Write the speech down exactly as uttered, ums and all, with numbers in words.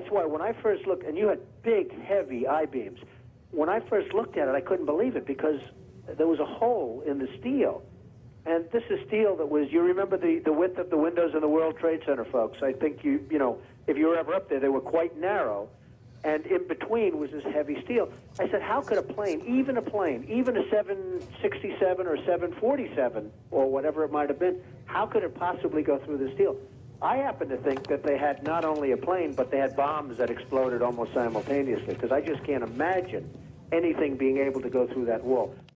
that's why when I first looked, and you had big, heavy I-beams, when I first looked at it, I couldn't believe it because there was a hole in the steel. And this is steel that was, you remember the, the width of the windows in the World Trade Center, folks. I think you, you know, if you were ever up there, they were quite narrow. And in between was this heavy steel. I said, how could a plane, even a plane, even a seven sixty-seven or seven forty-seven or whatever it might have been, how could it possibly go through the steel? I happen to think that they had not only a plane, but they had bombs that exploded almost simultaneously, because I just can't imagine anything being able to go through that wall.